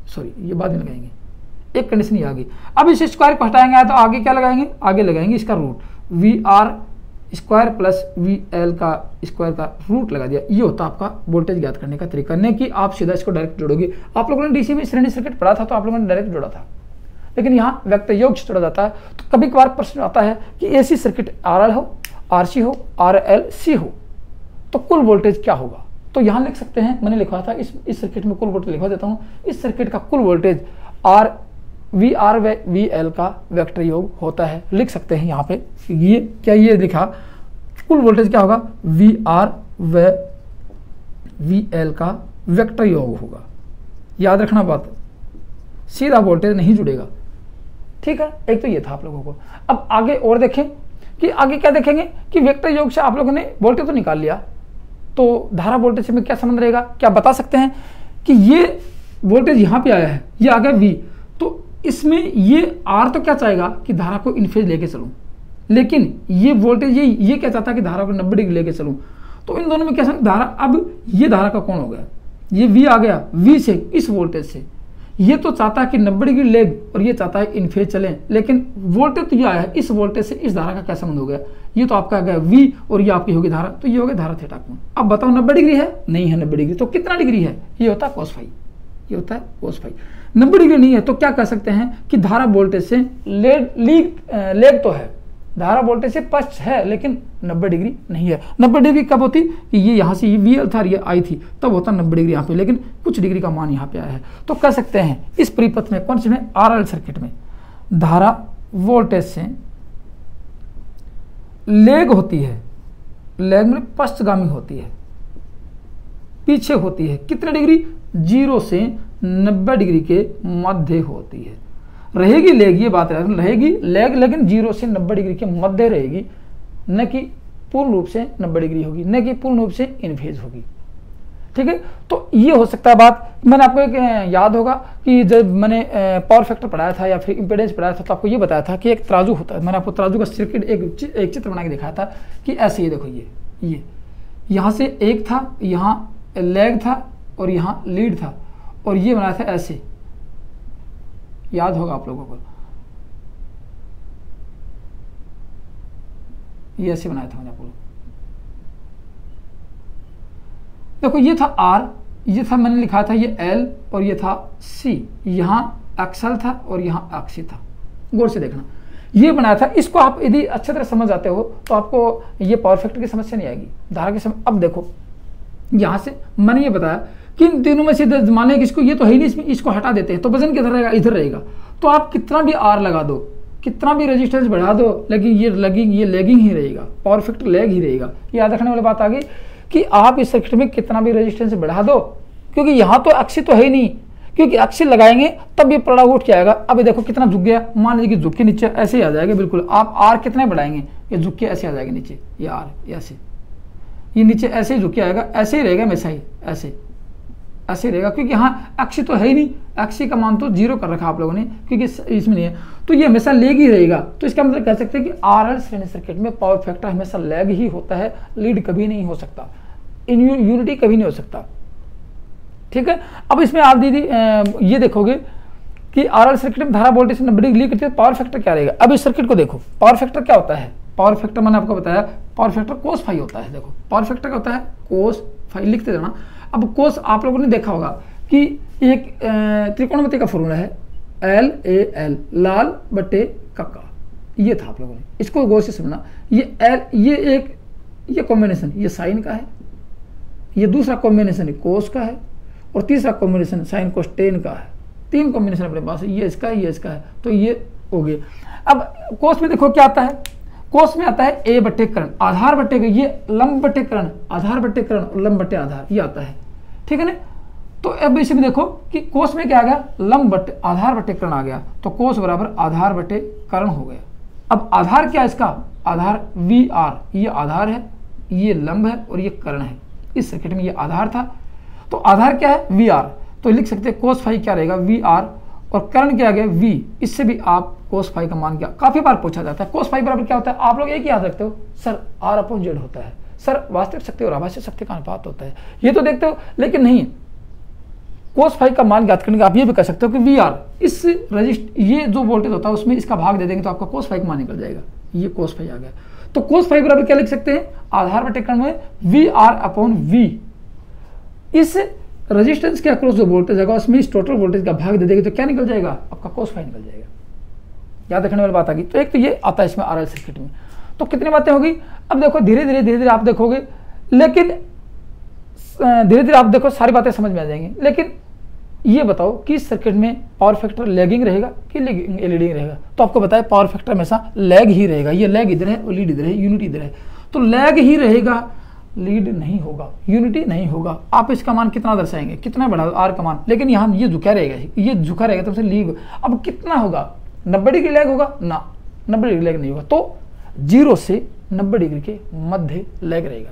सॉरी ये बाद में लगाएंगे, एक कंडीशन ये आ गई। अब इस स्क्वायर को हटाएंगे तो आगे क्या लगाएंगे, आगे लगाएंगे इसका root, V R square plus V L का स्क्वायर का रूट लगा दिया। ये होता है आपका वोल्टेज ज्ञात करने का तरीका, नहीं कि आप सीधा इसको डायरेक्ट जोड़ोगे। आप लोगों ने डीसी में श्रेणी सर्किट पढ़ा था तो आप लोगों ने डायरेक्ट जोड़ा था, लेकिन यहाँ वेक्टर योग से जोड़ा जाता है। तो कभी कभार प्रश्न आता है कि एसी सर्किट आर एल हो, आर सी हो, आर एल सी हो, तो कुल वोल्टेज क्या होगा। तो यहाँ लिख सकते हैं, मैंने लिखा था इस इस सर्किट में कुल वोल्टेज लिखवा देता हूँ। इस सर्किट का कुल वोल्टेज आर वी आर व वी एल का वेक्टर योग होता है। लिख सकते हैं यहाँ पे ये क्या, ये लिखा कुल वोल्टेज क्या होगा, वी आर व वी एल का वेक्टर योग होगा। याद रखना बात, सीधा वोल्टेज नहीं जुड़ेगा, ठीक है। एक तो ये था आप लोगों को। अब आगे और देखें कि आगे क्या देखेंगे कि वेक्टर योग से आप लोगों ने वोल्टेज तो निकाल लिया, तो धारा वोल्टेज में क्या संबंध रहेगा, क्या बता सकते हैं कि ये वोल्टेज यहाँ पे आया है, ये आ गया V, तो इसमें ये R तो क्या चाहेगा कि धारा को इन फेज लेके चलूं, लेकिन ये वोल्टेज ये ये क्या चाहता है कि धारा को नब्बे डिग्री लेके चलूं। तो इन दोनों में क्या धारा, अब ये धारा का कौन हो गया, ये V आ गया, V से इस वोल्टेज से, ये तो चाहता है कि नब्बे डिग्री लेग और ये चाहता है इन फेज चलें, लेकिन वोल्टेज तो ये आया है, इस वोल्टेज से इस धारा का क्या संबंध हो गया, ये तो आपका आ गया V और ये आपकी होगी धारा, तो ये हो गया धारा थीटा कोण। अब बताओ नब्बे डिग्री है, नहीं है नब्बे डिग्री, तो कितना डिग्री है, ये होता है कोस फाई, ये होता है कोस फाई। नब्बे डिग्री नहीं है तो क्या कह सकते हैं कि धारा वोल्टेज से लेग लीग लेग तो है, धारा वोल्टेज से पश्च है, लेकिन नब्बे डिग्री नहीं है। नब्बे डिग्री कब होती कि ये यहाँ से ये वी एल था, ये आई थी, तब होता नब्बे डिग्री यहाँ पे, लेकिन कुछ डिग्री का मान यहाँ पे आया है। तो कह सकते हैं इस परिपथ में, कौन से में, आर एल सर्किट में धारा वोल्टेज से लेग होती है, लेग में पश्चगामी होती है, पीछे होती है, कितने डिग्री, जीरो से नब्बे डिग्री के मध्य होती है। रहेगी लेग, ये बात रहेगी लेग, लेकिन जीरो से नब्बे डिग्री के मध्य रहेगी, न कि पूर्ण रूप से नब्बे डिग्री होगी, न कि पूर्ण रूप से इन फेज होगी, ठीक है। तो ये हो सकता है बात। मैंने आपको एक याद होगा कि जब मैंने पावर फैक्टर पढ़ाया था या फिर इम्पीडेंस पढ़ाया था, तो आपको ये बताया था कि एक तराजू होता है। मैंने आपको तराजू का सर्किट एक एक चित्र बना के दिखाया था कि ऐसे, ये देखो, ये ये यहाँ से एक था, यहाँ लेग था और यहाँ लीड था, और ये बनाया था ऐसे, याद होगा आप लोगों को, ये ऐसे बनाया था मैंने आपको। देखो ये था R, ये था मैंने लिखा था ये L, और ये था C, यहाँ एक्सल था और यहाँ एक्सी था। गौर से देखना, ये बनाया था। इसको आप यदि अच्छी तरह समझ आते हो तो आपको ये पावर फैक्टर की समस्या नहीं आएगी, धारा की समस्या। अब देखो यहाँ से मैंने ये बताया कि इन तीनों में से मान लें कि इसको, ये तो है ही नहीं, इसमें इसको हटा देते हैं तो वजन किधर रहेगा, इधर रहेगा। तो आप कितना भी आर लगा दो, कितना भी रेजिस्टेंस बढ़ा दो, लेकिन ये लगिंग ये लेगिंग ही रहेगा, पावर फैक्टर लेग ही रहेगा। याद रखने वाली बात आ गई कि आप इस सर्किट में कितना भी रेजिस्टेंस बढ़ा दो, क्योंकि यहाँ तो अक्षी तो है ही नहीं, क्योंकि अक्षी लगाएंगे तब ये पड़ा उठ के आएगा। अब देखो कितना झुक गया, मान लीजिए कि झुक के नीचे ऐसे ही आ जाएगा बिल्कुल। आप आर कितने बढ़ाएंगे, ये झुक के ऐसे आ जाएगा नीचे, ये आर ऐसे, ये नीचे ऐसे ही झुक के आएगा, ऐसे ही रहेगा हमेशा ही, ऐसे ऐसे रहेगा, क्योंकि यहाँ अक्षी तो है ही नहीं, अक्षी का मान तो जीरो कर रखा आप लोगों ने, क्योंकि इसमें नहीं है, तो ये हमेशा लेग ही रहेगा। तो इसका मतलब कह सकते हैं कि आरएल श्रेणी सर्किट में पावर फैक्टर हमेशा लेग ही होता है, लीड कभी नहीं हो सकता, इन यूनिटी कभी नहीं हो सकता, ठीक है। अब इसमें आप दीदी ये देखोगे कि आरएल सर्किट में धारा वोल्टेज से नब्बे डिग्री लीड करती है, पावर फैक्टर क्या रहेगा। अब इस सर्किट को देखो, पावर फैक्टर क्या होता है, पावर फैक्टर मैंने आपको बताया, पावर फैक्टर कोस फाई होता है। देखो पावर फैक्टर क्या होता है, कोस फाई, लिखते जाना। अब कोस आप लोगों ने देखा होगा कि एक त्रिकोणमिति का फॉर्मूला है, एल ए एल, लाल बटे कक्का, ये था आप लोगों ने, इसको गौर से समझना। ये एल, ये एक ये कॉम्बिनेशन ये साइन का है, ये दूसरा कॉम्बिनेशन कोस का है, और तीसरा कॉम्बिनेशन साइन कोस टेन का है। तीन कॉम्बिनेशन अपने पास है, ये इसका है, ये इसका है, तो ये हो गया। अब कोस में देखो क्या आता है, कोस में आता है ए बटे कर्ण, आधार बटे, ये लंब बटे कर्ण, आधार बटे कर्ण और लंब बटे आधार, ये आता है, ठीक है ना। तो अब इसमें देखो कि कोस में क्या आ गया, लंब बटे आधार बटे कर्ण आ गया, तो कोस बराबर आधार बटे कर्ण हो गया। अब आधार क्या है इसका, आधार वी आर, ये आधार है, ये लंब है और ये कर्ण है। इस सर्किट में ये आधार था, तो आधार क्या है, वी आर, तो लिख सकते हैं कोस फाई क्या रहेगा, वी आर, और कर्ण क्या आ गया, वी। इससे भी आप कोस फाई का मान क्या, काफी बार पूछा जाता है, कोस फाई बराबर क्या होता है। आप लोग एक ही याद रखते हो, सर आर अपॉन जेड होता है, सर वास्तविक शक्ति और आभासी शक्ति का अनुपात होता है, ये तो देखते हो, लेकिन नहीं, कोस फाइव का मान ज्ञात करने का आप ये भी कर सकते हो कि वी आर इस रजिस्टर ये जो वोल्टेज होता है उसमें इसका भाग दे देंगे तो आपका कोस फाइव का मान निकल जाएगा। ये कोस फाइव आ गया। तो कोस फाइव बराबर क्या लिख सकते हैं, आधार बटे क्रम में वी आर अपॉन वी, इस रेजिस्टेंस के अक्रॉस जो वोल्टेज आएगा उसमें इस टोटल वोल्टेज का भाग दे देंगे तो क्या निकल जाएगा, आपका कोस फाइव निकल जाएगा। याद रखने वाली बात आ गई। तो एक तो ये आता है इसमें आरएल सर्किट में। तो कितनी बातें होगी, अब देखो धीरे धीरे धीरे धीरे आप देखोगे, लेकिन धीरे धीरे आप देखो सारी बातें समझ में आ जाएंगी। लेकिन ये बताओ कि इस सर्किट में पावर फैक्टर लैगिंग रहेगा कि लीडिंग रहेगा। तो आपको बताया पावर फैक्टर हमेशा लैग ही रहेगा। ये लैग इधर है और लीड इधर है, यूनिटी इधर है, तो लैग ही रहेगा, लीड नहीं होगा, यूनिटी नहीं होगा। आप इसका मान कितना दर्शाएंगे, कितना बढ़ा आर का मान, लेकिन यहाँ ये झुका रहेगा, ये झुका रहेगा तो लीग अब कितना होगा, नब्बे डिग्री लैग होगा ना, नब्बे डिग्री लैग नहीं होगा। तो जीरो से नब्बे डिग्री के मध्य लैग रहेगा।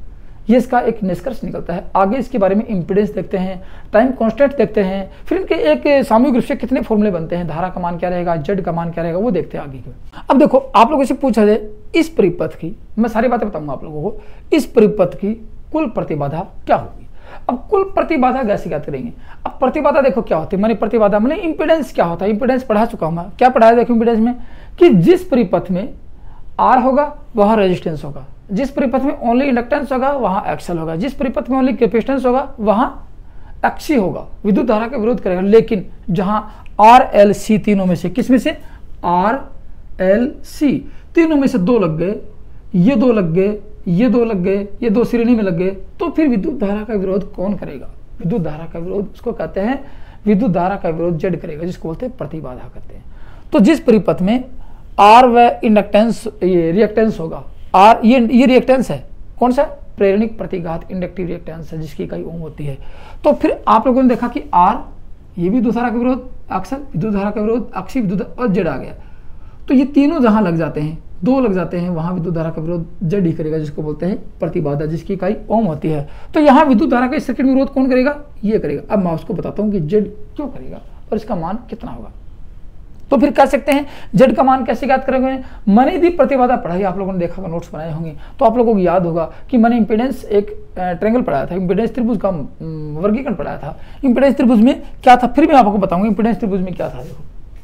ये इसका एक निष्कर्ष निकलता है। आगे इसके बारे में इंपीडेंस देखते हैं, टाइम कांस्टेंट देखते हैं, फिर इनके एक सामूहिक रूप से कितने फॉर्मूले बनते हैं, धारा का मान क्या रहेगा, जेड का मान क्या रहेगा, वो देखते हैं आगे के। अब देखो आप लोगों से पूछा जाए इस परिपथ की, मैं सारी बातें बताऊंगा आप लोगों को, इस परिपथ की कुल प्रतिबाधा क्या होगी। अब कुल प्रतिबाधा कैसे ज्ञात करेंगे। अब प्रतिबाधा देखो क्या होती है, मैंने प्रतिबाधा मैंने इंपीडेंस क्या होता है, इंपीडेंस पढ़ा चुका हूं मैं। क्या पढ़ाया देखो इंपीडेंस में, कि जिस परिपथ में आर होगा वहां रेजिस्टेंस होगा, जिस परिपथ में ओनली इंडक्टेंस होगा वहां एक्सल होगा, जिस परिपथ में ओनली कैपेसिटेंस होगा वहां एक्सी होगा, विद्युत धारा का विरोध करेगा। लेकिन जहां आर एल सी तीनों में से, किस में से, आर एल सी तीनों में से दो लग गए, ये दो लग गए, ये दो लग गए, ये दो श्रेणी में लग गए, तो फिर विद्युत धारा का विरोध कौन करेगा। विद्युत धारा का विरोध उसको कहते हैं, विद्युत धारा का विरोध जेड करेगा, जिसको बोलते हैं प्रतिबाधा करते हैं। तो जिस परिपथ में आर व इंडक्टेंस ये रिएक्टेंस होगा, आर ये ये रिएक्टेंस है, कौन सा, प्रेरणिक प्रतिघात इंडक्टिव रिएक्टेंस है, जिसकी इकाई ओम होती है। तो फिर आप लोगों ने देखा कि आर ये भी विद्युत धारा का विरोध, अक्सर विद्युत धारा का विरोध, अक्षी विद्युत और जेड आ गया। तो ये तीनों जहां लग जाते हैं, दो लग जाते हैं, वहां विद्युत धारा का विरोध जेड ही करेगा, जिसको बोलते हैं प्रतिबाधा, जिसकी इकाई ओम होती है। तो यहाँ विद्युत धारा का इस सर्किट में विरोध कौन करेगा, ये करेगा। अब मैं उसको बताता हूँ कि जेड क्यों करेगा और इसका मान कितना होगा। तो फिर कह सकते हैं जेड का मान कैसे ज्ञात करेंगे। मैंने यदि प्रतिबाधा पढ़ाई, आप लोगों ने देखा होगा, नोट्स बनाए होंगे, तो आप लोगों को याद होगा कि मैंने इंपीडेंस एक ट्रायंगल पढ़ाया था, इंपीडेंस त्रिभुज का वर्गीकरण पढ़ाया था। इंपीडेंस त्रिभुज में क्या था, फिर मैं आपको बताऊंगा इंपीडेंस त्रिभुज में क्या था। देखो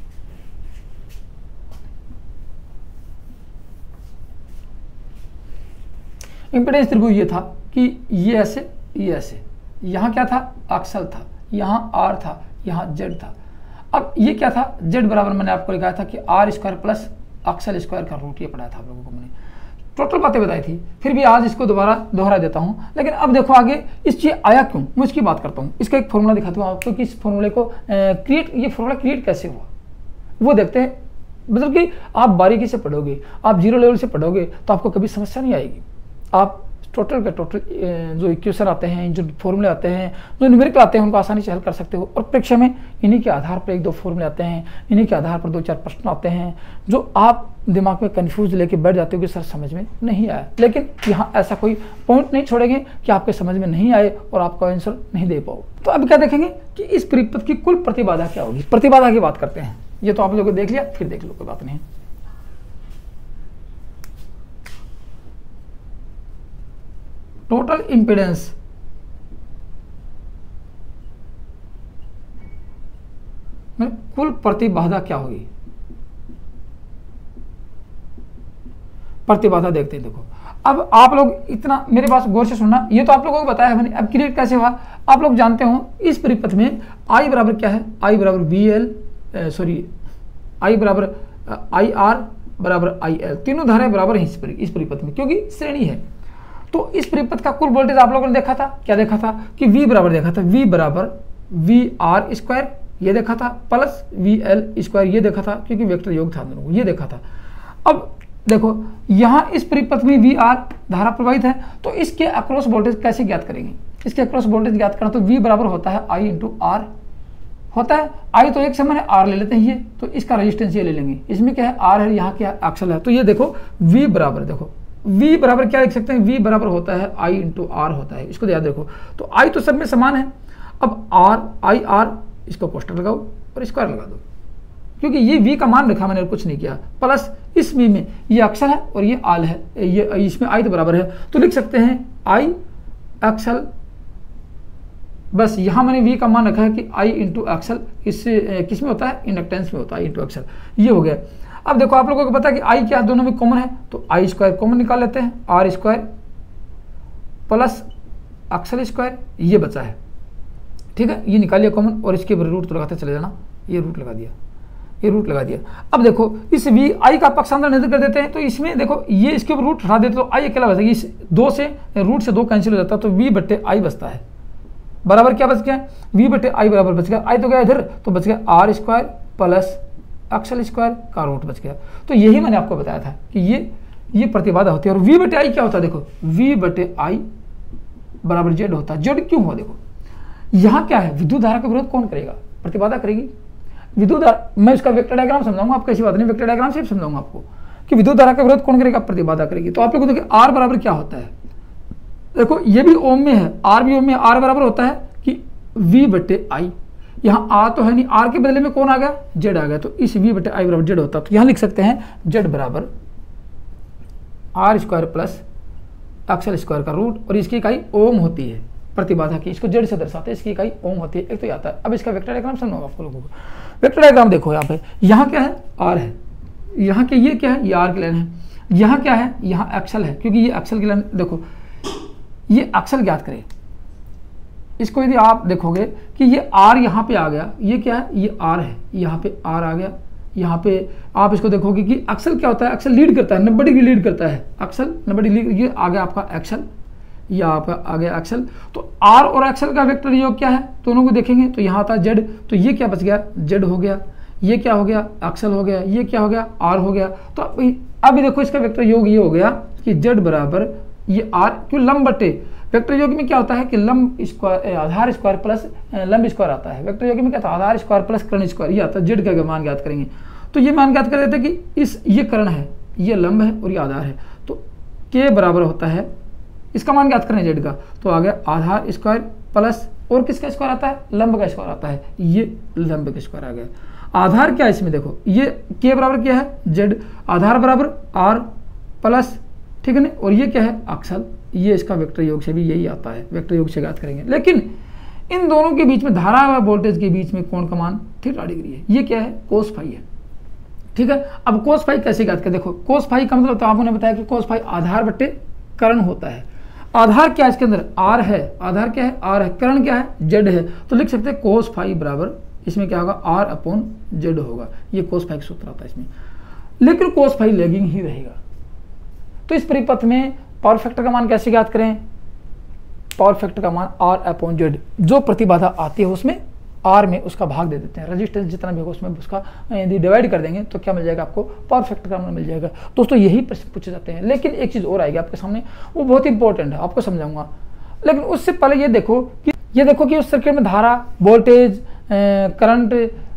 इंपीडेंस त्रिभुज ये था कि ये ऐसे, ये ऐसे, यहाँ क्या था, अक्सल था, यहाँ आर था, यहाँ जेड था। अब ये क्या था, जेड बराबर मैंने आपको लिखा था कि R square plus XL square का रूट, ये पढ़ाया था आप लोगों को मैंने, टोटल बातें बताई थी। फिर भी आज इसको दोबारा दोहरा देता हूँ। लेकिन अब देखो आगे इस चीज आया क्यों, मैं इसकी बात करता हूँ। इसका एक फॉर्मूला दिखाता हूँ आपको कि इस फॉर्मूले को क्रिएट, ये फॉर्मूला क्रिएट कैसे हुआ वो देखते हैं। मतलब कि आप बारीकी से पढ़ोगे, आप जीरो लेवल से पढ़ोगे तो आपको कभी समस्या नहीं आएगी। आप टोटल के टोटल जो इक्वेशन आते हैं, जो फॉर्मूले आते हैं, जो न्यूमेरिकल आते हैं, उनको आसानी से हल कर सकते हो। और परीक्षा में इन्हीं के आधार पर एक दो फॉर्मूले आते हैं, इन्हीं के आधार पर दो चार प्रश्न आते हैं, जो आप दिमाग में कंफ्यूज लेके बैठ जाते हो कि सर समझ में नहीं आया। लेकिन यहाँ ऐसा कोई पॉइंट नहीं छोड़ेंगे कि आपके समझ में नहीं आए और आपका आंसर नहीं दे पाओ। तो अब क्या देखेंगे कि इस परिपथ की कुल प्रतिबाधा क्या होगी। प्रतिबाधा की बात करते हैं। ये तो आप लोगों को देख लिया, फिर देख लो, कोई बात नहीं। टोटल इंपीडेंस में कुल प्रतिबाधा क्या होगी। प्रतिबाधा देखते हैं। देखो अब आप लोग इतना मेरे पास गौर से सुनना, ये तो आप लोगों को बताया है मैंने। अब क्रिएट कैसे हुआ आप लोग जानते हो। इस परिपथ में आई बराबर क्या है, आई बराबर वी एल सॉरी आई बराबर आई आर बराबर आई एल, तीनों धाराएं बराबर हैं इस परिपथ में, क्योंकि श्रेणी है। तो इस परिपथ का कुल वोल्टेज आप लोगों ने देखा था, क्या देखा था कि V बराबर देखा था, V बराबर वी आर स्क्वायर ये देखा था, प्लस वी एल स्क्वायर ये देखा था, क्योंकि वेक्टर योग था दोनों को, ये देखा था। अब देखो यहाँ इस परिपथ में वी आर धारा प्रवाहित है, तो इसके अक्रॉस वोल्टेज कैसे ज्ञात करेंगे। इसके अक्रॉस वोल्टेज ज्ञात करना तो V बराबर होता है I इंटू आर होता है। I तो एक समान है, R ले लेते हैं ये, तो इसका रेजिस्टेंस ये ले लेंगे। इसमें क्या है, R है, यहाँ क्या एक्सल है। तो ये देखो V बराबर, देखो V बराबर क्या लिख सकते हैं, V बराबर होता है I इंटू आर होता है, इसको याद रखो। तो I तो सब में समान है। अब R आई आर इसको कोष्टक लगाओ और स्क्वायर लगा दो, क्योंकि ये V का मान रखा मैंने, कुछ नहीं किया। प्लस इस V में ये अक्सल है और ये आल है, ये इसमें I तो बराबर है, तो लिख सकते हैं I अक्सल बस यहाँ मैंने V का मान रखा है कि I इंटू एक्सल इससे किस में होता है, इंडक्टेंस में होता है, I इंटू एक्सल, ये हो गया। अब देखो आप लोगों को पता है कि I क्या दोनों में कॉमन है, तो आई स्क्वायर कॉमन निकाल लेते हैं, R square plus XL square, ये बचा है, ठीक है, ये निकालिए कॉमन, और इसके ऊपर रूट तो लगाते चले जाना, ये रूट लगा दिया, ये रूट लगा दिया। अब देखो इस वी आई का पक्षांतर निर्धारित कर देते हैं, तो इसमें देखो ये इसके ऊपर रूट हटा देते तो आई अकेला बचेगा, इस दो से रूट से दो कैंसिल हो जाता है, तो वी बट्टे आई बचता है, बराबर क्या बच गया, वी बटे आई बराबर बच गया, आई तो गया इधर, तो बच गया R square plus XL square का रूट बच गया। तो यही मैंने आपको बताया था कि ये ये प्रतिबाधा होती है। और वी बटे आई क्या होता है, देखो वी बटे आई बराबर जेड होता है। जेड क्यों हुआ, देखो यहाँ क्या है, विद्युत धारा का विरोध कौन करेगा, प्रतिबाधा करेगी। विद्युत धारा, मैं इसका वेक्टर डायग्राम समझाऊंगा आपको, ऐसी बात नहीं, वेक्टर डायग्राम से समझाऊंगा आपको कि विद्युत धारा का विरोध कौन करेगा, प्रतिबाधा करेगी। तो आप लोग देखिए आर बराबर क्या होता है, देखो ये भी ओम में है, आर भी ओम में, आर बराबर होता है कि वी बटे आई, यहाँ आर तो है नहीं, आर के बदले में कौन आ गया, जेड आ गया, तो इस वी बटे आई बराबर जेड होता है। तो यहाँ लिख सकते हैं जेड बराबर R square plus XL square का रूट, और इसकी इकाई ओम होती है प्रतिबाधा की, इसको जेड से दर्शाते हैं, इसकी इकाई ओम होती है, एक तो आता है। अब इसका वेक्टर डायग्राम समझाऊंगा आपको लोगों को। वेक्टर डायग्राम देखो यहाँ पे, यहाँ क्या है, आर है, यहाँ के ये क्या है, ये आर की लाइन है, यहाँ क्या है, यहाँ एक्सल है, क्योंकि ये एक्सल की लाइन, देखो ये एक्सल ज्ञात करें, इसको यदि आप देखोगे कि ये आर यहाँ पे आ गया, ये क्या है, ये आर है, यहाँ पे आर आ गया, यहाँ पे आप इसको देखोगे कि एक्सल क्या होता है, एक्सल लीड करता है, नब्बे डिग्री लीड करता है, एक्सल नब्बे डिग्री, ये आ गया आपका एक्सल, ये आपका आ गया एक्सल। तो आर और एक्सल का वेक्टर योग क्या है, दोनों को देखेंगे तो यहाँ आता है जेड, तो ये क्या बच गया, जेड हो गया, ये क्या हो गया, एक्सल हो गया, ये क्या हो गया, आर हो गया। तो अभी देखो इसका वेक्टर योग ये हो गया कि जेड बराबर ये आर, क्यों लंब बटे, वेक्टर योग में क्या होता है कि लंब स्क्वायर आधार स्क्वायर प्लस लंब स्क्वायर आता है, वेक्टर योग में क्या था, आधार स्क्वायर प्लस कर्ण स्क्वायर, ये आता है। जेड का मान ज्ञात करेंगे, तो ये मान ज्ञात कर देते हैं कि इस ये कर्ण है, ये लंब है और ये आधार है, तो के बराबर होता है, इसका मान ज्ञात करें जेड का, तो आ गया आधार स्क्वायर प्लस, और किसका स्क्वायर आता है, लंब का स्क्वायर आता है, ये लंब का स्क्वायर आ गया। आधार क्या है इसमें, देखो ये के बराबर क्या है, जेड, आधार बराबर आर प्लस, ठीक है ना, और ये क्या है, अक्सल, ये इसका वेक्टर योग से भी यही आता है, वेक्टर योग से ज्ञात करेंगे। लेकिन इन दोनों के बीच में, धारा व वोल्टेज के बीच में कोण का मान थीटा डिग्री है, ये क्या है, कोस फाई है, ठीक है। अब कोस फाई कैसे ज्ञात करें, देखो कोस फाई का मतलब तो आपने बताया कि कोस फाई आधार बट्टे कर्ण होता है। आधार क्या है इसके अंदर, आर है, आधार क्या है, आर है, कर्ण क्या है, जेड है, तो लिख सकते हैं कोस फाई बराबर, इसमें क्या होगा, आर अपॉन जेड होगा, ये कोस फाई का सूत्र आता है इसमें। लेकिन कोस फाई लैगिंग ही रहेगा, तो इस परिपथ में पावर फैक्टर का मान कैसे ज्ञात करें, पावर फैक्टर का मान आर अपॉन जेड, जो प्रतिबाधा आती है उसमें आर में उसका भाग दे देते हैं, रेजिस्टेंस जितना भी होगा उसमें उसका यदि डिवाइड कर देंगे तो क्या मिल जाएगा आपको, पावर फैक्टर का मान मिल जाएगा। दोस्तों यही प्रश्न पूछे जाते हैं। लेकिन एक चीज़ और आएगी आपके सामने, वो बहुत इंपॉर्टेंट है, आपको समझाऊंगा। लेकिन उससे पहले ये देखो कि ये देखो कि उस सर्किट में धारा, वोल्टेज, करंट,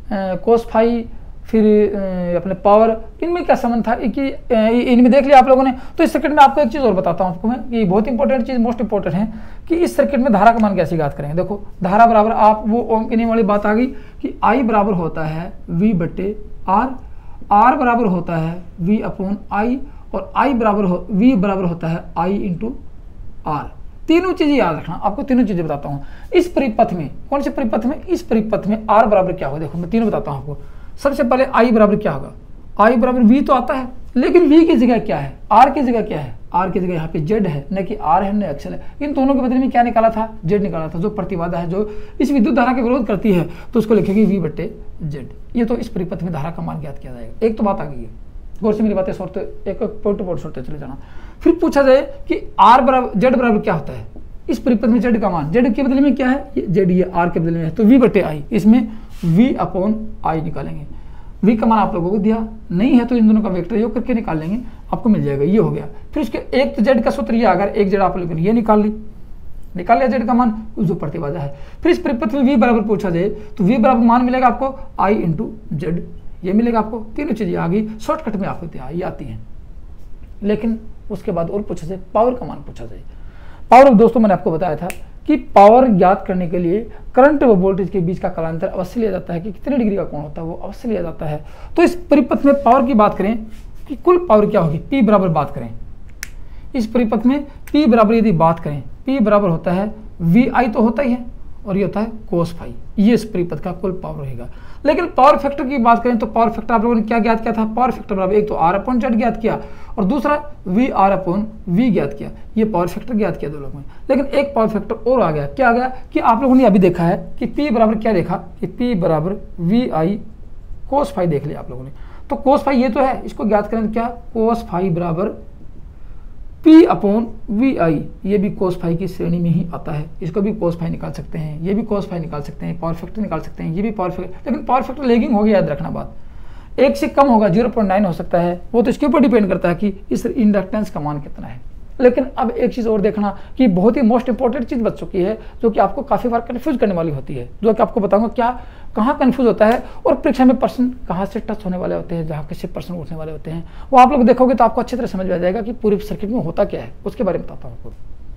कोस फाई, फिर अपने पावर, इनमें क्या संबंध था कि इनमें देख लिया आप लोगों ने। तो इस सर्किट में आपको एक चीज़ और बताता हूँ आपको मैं, कि बहुत इंपॉर्टेंट चीज़, मोस्ट इंपॉर्टेंट है कि इस सर्किट में धारा का मान कैसे ज्ञात करेंगे। देखो धारा बराबर, आप वो ओम के नियम वाली बात आ गई कि आई बराबर होता है वी बट्टे आर, आर बराबर होता है वी अपॉन आई, और आई बराबर हो वी बराबर होता है आई इंटू आर। तीनों चीजें याद रखना, आपको तीनों चीजें बताता हूँ। इस परिपथ में, कौन से परिपथ में, इस परिपथ में आर बराबर क्या होगा, देखो मैं तीनों बताता हूँ आपको। सबसे पहले आई बराबर क्या होगा, आई बराबर वी तो आता है, लेकिन वी की जगह क्या है, आर की जगह क्या है, आर की जगह यहाँ पे जेड है, न कि आर है न एक्सल है। इन दोनों के बदले में क्या निकाला था, जेड निकाला था, जो प्रतिबाधा है, जो इस विद्युत धारा के विरोध करती है, तो उसको लिखेंगे वी बट्टे जेड। ये तो इस परिपथ में धारा का मान ज्ञात किया जाएगा। एक तो बात आ गई है, गौर से मेरी बातें सोचते, एक पॉइंट टू पॉइंट सोचते चले जाना। फिर पूछा जाए कि आर बराबर जेड बराबर क्या होता है, इस परिपथ में जेड का मान, जेड के बदले में क्या है, ये जेड, ये आर के बदले में है, तो वी बटे आई, इसमें वी अपॉन आई निकालेंगे। वी का मान आप लोगों को दिया नहीं है तो इन दोनों का वेक्टर योग करके निकाल लेंगे, आपको मिल जाएगा, ये हो गया। फिर उसके एक तो जेड का सूत्र ये, अगर एक जेड आप लोगों ने ये निकाल ली, निकाल लिया जेड का मान, जो प्रतिबाधा है। फिर इस परिपथ में वी बराबर पूछा जाए तो वी बराबर मान मिलेगा आपको आई इंटू जेड, ये मिलेगा आपको। तीनों चीजें आ गई, शॉर्टकट में आपको ये आती हैं। लेकिन उसके बाद और पूछा जाए, पावर का मान पूछा जाए। पावर, दोस्तों मैंने आपको बताया था कि पावर ज्ञात करने के लिए करंट व वोल्टेज के बीच का कालांतर अवश्य लिया जाता है, कि कितने डिग्री का कोण होता है वो अवश्य लिया जाता है। तो इस परिपथ में पावर की बात करें कि कुल पावर क्या होगी, P बराबर बात करें, इस परिपथ में P बराबर यदि बात करें, P बराबर होता है वी आई तो होता ही है, और ये होता है कोस फाई, ये इस परिपथ का कुल पावर रहेगा। लेकिन पावर फैक्टर की बात करें तो पावर फैक्टर आप लोगों ने क्या ज्ञात किया था, पावर फैक्टर बराबर एक तो आर अपॉन जेड ज्ञात किया और दूसरा वी आर अपॉन वी ज्ञात किया, ये पावर फैक्टर ज्ञात किया दो लोगों में। लेकिन एक पावर फैक्टर और आ गया, क्या आ गया कि आप लोगों ने अभी देखा है कि P बराबर क्या देखा कि P बराबर वी आई कोस फाई देख लिया आप लोगों ने। तो कोस फाई ये तो है, इसको ज्ञात करें तो क्या कोस फाई बराबर P अपॉन वी आई, ये भी कोस फाई की श्रेणी में ही आता है, इसको भी कोस फाई निकाल सकते हैं, ये भी कोस फाई निकाल सकते हैं, पावर फैक्टर निकाल सकते हैं, ये भी पावर फैक्टर। लेकिन पावर फैक्टर लेगिंग हो गया, याद रखना बात, एक से कम होगा, जीरो पॉइंट नाइन हो सकता है, वो तो इसके ऊपर डिपेंड करता है कि इस इंडक्टेंस का मान कितना है। लेकिन अब एक चीज़ और देखना कि बहुत ही मोस्ट इंपॉर्टेंट चीज़ बच चुकी है, जो कि आपको काफ़ी बार कन्फ्यूज करने वाली होती है, जो कि आपको बताऊंगा क्या कहाँ कन्फ्यूज होता है और परीक्षा में प्रश्न कहाँ से टच होने वाले होते हैं, जहाँ किससे प्रश्न उठने वाले होते हैं, वो आप लोग देखोगे तो आपको अच्छी तरह समझ में आ जाएगा कि पूरी सर्किट में होता क्या है, उसके बारे में बताता हूँ आपको।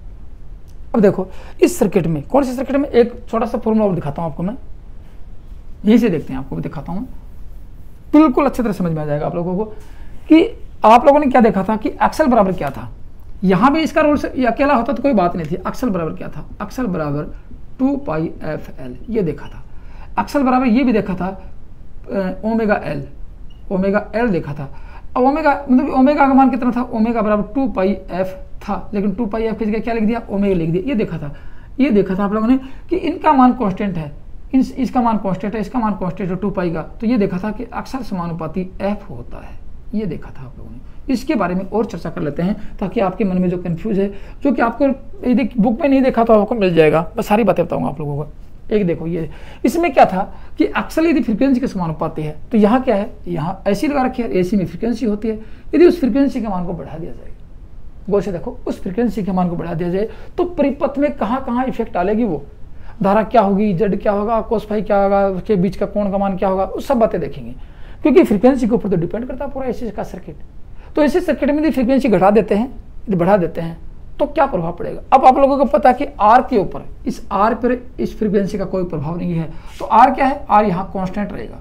अब देखो इस सर्किट में, कौन सी सर्किट में, एक छोटा सा फॉर्मूला और दिखाता हूँ आपको मैं, यहीं से देखते हैं, आपको भी दिखाता हूँ, बिल्कुल अच्छी तरह समझ में आ जाएगा आप लोगों को कि आप लोगों ने क्या देखा था कि एक्सल बराबर क्या था। यहाँ भी इसका रोल से अकेला होता तो कोई बात नहीं थी। एक्सल बराबर क्या था, एक्सल बराबर टू पाई एफ एल, ये देखा था। एक्सल बराबर ये भी देखा था ओमेगा एल, ओमेगा एल देखा था। अब ओमेगा मतलब ओमेगा का मान कितना था, ओमेगा बराबर टू पाई एफ था, लेकिन टू पाई एफ की जगह क्या लिख दिया, ओमेगा लिख दिया, ये देखा था। ये देखा था आप लोगों ने कि इनका मान कांस्टेंट है, इन इसका मान कांस्टेंट है, इसका मान कांस्टेंट है टू पाई का, तो ये देखा था कि अक्सर समानुपाती एफ होता है, ये देखा था आप लोगों ने। इसके बारे में और चर्चा कर लेते हैं ताकि आपके मन में जो कंफ्यूज है, जो कि आपको यदि बुक में नहीं देखा तो आपको मिल जाएगा, बस सारी बातें बताऊंगा आप लोगों को। एक देखो ये, इसमें क्या था कि अक्सर यदि फ्रीक्वेंसी के समानुपाती है तो यहाँ क्या है, यहाँ ऐसी लगा रखी है, एसी में फ्रीक्वेंसी होती है, यदि उस फ्रीक्वेंसी के मान को बढ़ा दिया जाएगा, गौर से देखो, उस फ्रीक्वेंसी के मान को बढ़ा दिया जाए तो परिपथ में कहाँ कहाँ इफेक्ट डालेगी, वो धारा क्या होगी, जेड क्या होगा, कोस फाई क्या होगा, उसके बीच का कोण का मान क्या होगा, उस सब बातें देखेंगे, क्योंकि फ्रीक्वेंसी के ऊपर तो डिपेंड करता है पूरा एसी का सर्किट। तो इसी सर्किट में यदि फ्रीक्वेंसी घटा देते हैं, यदि बढ़ा देते हैं तो क्या प्रभाव पड़ेगा। अब आप लोगों को पता है कि आर के ऊपर, इस आर पर इस फ्रीक्वेंसी का कोई प्रभाव नहीं है, तो आर क्या है, आर यहाँ कांस्टेंट रहेगा,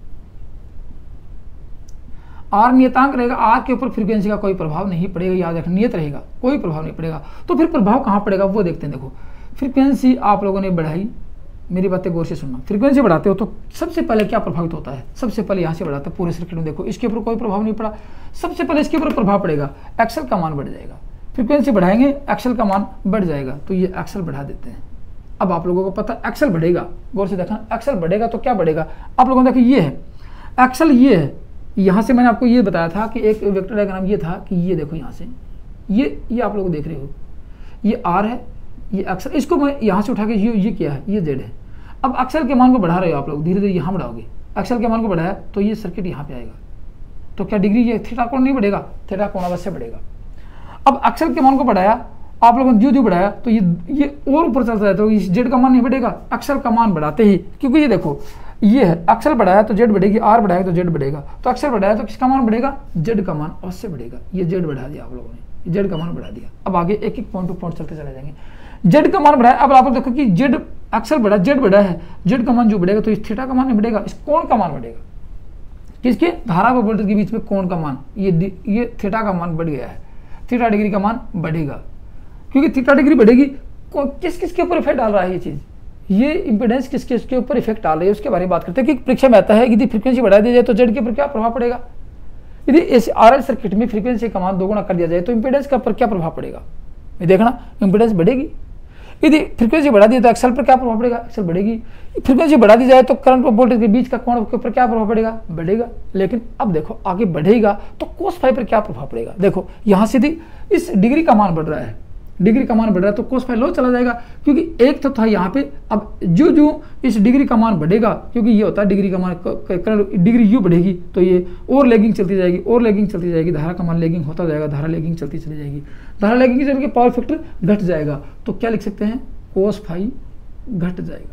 आर नियतांक रहेगा, आर के ऊपर फ्रीक्वेंसी का कोई प्रभाव नहीं पड़ेगा, याद रखना, नियत रहेगा, कोई प्रभाव नहीं पड़ेगा। तो फिर प्रभाव कहाँ पड़ेगा वो देखते हैं। देखो फ्रीक्वेंसी आप लोगों ने बढ़ाई, मेरी बातें गौर से सुनना, फ्रीक्वेंसी बढ़ाते हो तो सबसे पहले क्या प्रभावित होता है, सबसे पहले यहाँ से बढ़ाता है पूरे सर्किट में, देखो इसके ऊपर कोई प्रभाव नहीं पड़ा, सबसे पहले इसके ऊपर प्रभाव पड़ेगा, एक्सल का मान बढ़ जाएगा, फ्रीक्वेंसी बढ़ाएंगे एक्सल का मान बढ़ जाएगा, तो ये एक्सल बढ़ा देते हैं। अब आप लोगों को पता एक्सल बढ़ेगा, गौर से देखना, एक्सल बढ़ेगा तो क्या बढ़ेगा, आप लोगों ने देखा ये है एक्सल, ये है, यहाँ से मैंने आपको ये बताया था कि एक वेक्टर डायग्राम ये था कि ये देखो यहाँ से ये ये आप लोग देख रहे हो, ये आर है, ये एक्सल, इसको मैं यहाँ से उठा के ये ये क्या है, ये जेड है। अब एक्सल के मान को बढ़ा रहे हो आप लोग, धीरे धीरे यहाँ बढ़ाओगे, एक्सल के मान को बढ़ाया तो ये सर्किट यहाँ पे आएगा, तो क्या डिग्री, ये थीटा कोण नहीं बढ़ेगा, थीटा कोण अवश्य बढ़ेगा। अब एक्सल के मान को बढ़ाया आप लोगों ने, जो जो बढ़ाया तो ये ये और ऊपर चलता है, तो इस जेड का मान नहीं बढ़ेगा, एक्सल का मान बढ़ाते ही, क्योंकि ये देखो ये है, एक्सल बढ़ाया तो जेड बढ़ेगी, आर बढ़ाएगा तो जेड बढ़ेगा, तो एक्सल बढ़ाया तो किसका मान बढ़ेगा, जेड का मान अवश्य बढ़ेगा। ये जेड बढ़ा दिया आप लोगों ने, जेड का मान बढ़ा दिया। अब आगे एक एक पॉइंट टू पॉइंट चलते चले जाएंगे, जेड का मान बढ़ाया, अब आप देखो कि जेड एक्सल बढ़ा, जेड बढ़ा है, जेड का मान जो बढ़ेगा तो इस थीटा का मान नहीं बढ़ेगा, इस कोण का मान बढ़ेगा, किसके, धारा व वोल्टेज के बीच में कोण का मान, ये ये थीटा का मान बढ़ गया है, थीटा डिग्री का मान बढ़ेगा, क्योंकि थीटा डिग्री बढ़ेगी, किस किस के ऊपर इफेक्ट डाल रहा है ये चीज, ये इंपेडेंस किस किस के ऊपर इफेक्ट डाल रही है, उसके बारे में बात करते हैं कि परीक्षा में आता है यदि फ्रीक्वेंसी बढ़ा दी जाए तो जेड के ऊपर क्या प्रभाव पड़ेगा, यदि इस आरएल सर्किट में फ्रीक्वेंसी का मान दोगुना कर दिया जाए तो इंपेडेंस का पर क्या प्रभाव पड़ेगा, ये देखना, इंपेडेंस बढ़ेगी, यदि फ्रीक्वेंसी बढ़ा दी तो एक्सल पर क्या प्रभाव पड़ेगा, एक्सल बढ़ेगी, फ्रीक्वेंसी बढ़ा दी जाए तो करंट और वोल्टेज के बीच का कोण के ऊपर क्या प्रभाव पड़ेगा, बढ़ेगा। लेकिन अब देखो आगे बढ़ेगा तो कोस फाई पर क्या प्रभाव पड़ेगा, देखो यहाँ से इस डिग्री का मान बढ़ रहा है, डिग्री का मान बढ़ रहा है तो कोस फाई लो चला जाएगा, क्योंकि एक तो था यहाँ पे, अब जो जो इस डिग्री का मान बढ़ेगा, क्योंकि ये होता है डिग्री का मान, डिग्री यू बढ़ेगी तो ये और लेगिंग चलती जाएगी, और लेगिंग चलती जाएगी, धारा का मान लेगिंग होता जाएगा, धारा लेगिंग चलती चली जाएगी, धारा लेगिंग की चलकर पावर फैक्टर घट जाएगा, तो क्या लिख सकते हैं, कोस फाई घट जाएगा।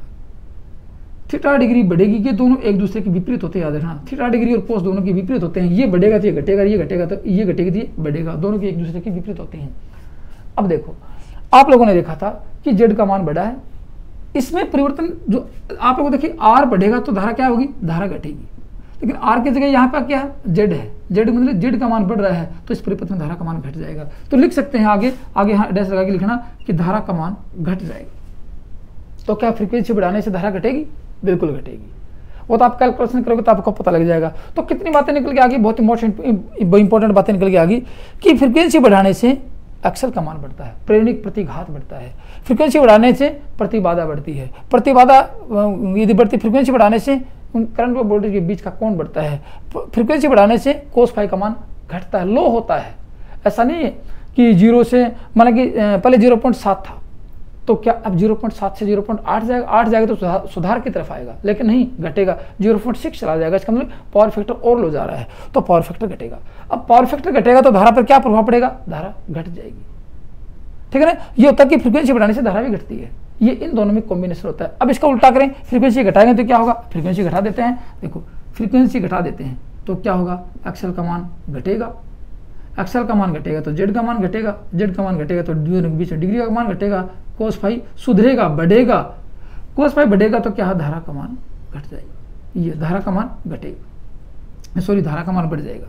थीटा डिग्री बढ़ेगी, कि दोनों एक दूसरे के विपरीत होते हैं, याद रखना, थीटा डिग्री और कोस दोनों के विपरीत होते हैं, ये बढ़ेगा तो ये घटेगा, ये घटेगा तो ये घटेगा तो ये बढ़ेगा, दोनों के एक दूसरे के विपरीत होते हैं। अब देखो आप लोगों ने देखा था कि जेड का मान बढ़ा है, इसमें परिवर्तन जो आप लोगों को देखिए, आर बढ़ेगा तो धारा क्या होगी, धारा घटेगी, लेकिन आर की जगह यहाँ पर क्या है, जेड है, जेड मतलब जेड का मान बढ़ रहा है तो इस परिपथ में धारा का मान घट जाएगा, तो लिख सकते हैं आगे आगे यहाँ डैश लगा के लिखना कि धारा का मान घट जाएगा। तो क्या फ्रीक्वेंसी बढ़ाने से धारा घटेगी? बिल्कुल घटेगी। वो तो आप कैलकुलेशन करोगे तो आपको पता लग जाएगा। तो कितनी बातें निकल के आ गई, बहुत इंपॉर्टेंट बातें निकल के आ गई कि फ्रीक्वेंसी बढ़ाने से एक्सल का मान बढ़ता है, प्रेरणिक प्रतिघात बढ़ता है, फ्रीक्वेंसी बढ़ाने से प्रतिबाधा बढ़ती है, प्रतिबाधा यदि बढ़ती, फ्रीक्वेंसी बढ़ाने से करंट व वोल्टेज के बीच का कोण बढ़ता है, फ्रीक्वेंसी बढ़ाने से कोस फाई का मान घटता है, लो होता है। ऐसा नहीं है कि जीरो से, माना कि पहले जीरो पॉइंट सात था तो क्या अब जीरो पॉइंट सात से जीरो पॉइंट आठ जाएगा, आठ जाएगा तो सुधार, सुधार की तरफ आएगा, लेकिन नहीं घटेगा, जीरो पॉइंट सिक्स चला जाएगा। इसका मतलब पावर फैक्टर और लो जा रहा है, तो पावर फैक्टर घटेगा। अब पावर फैक्टर घटेगा तो धारा पर क्या प्रभाव पड़ेगा? धारा घट जाएगी, ठीक है ना। ये होता है कि फ्रीक्वेंसी बढ़ाने से धारा भी घटती है, ये इन दोनों में कॉम्बिनेशन होता है। अब इसका उल्टा करें, फ्रीक्वेंसी घटाएंगे तो क्या होगा? फ्रीक्वेंसी घटा देते हैं, देखो फ्रीक्वेंसी घटा देते हैं तो क्या होगा? एक्सल का मान घटेगा, एक्सल का मान घटेगा तो जेड का मान घटेगा, जेड का मान घटेगा तो बीच में डिग्री का मान घटेगा, कोस फाई सुधरेगा, बढ़ेगा, कोस फाई बढ़ेगा तो क्या है? धारा का मान घट जाएगा, ये धारा का मान घटेगा, सॉरी धारा का मान बढ़ जाएगा।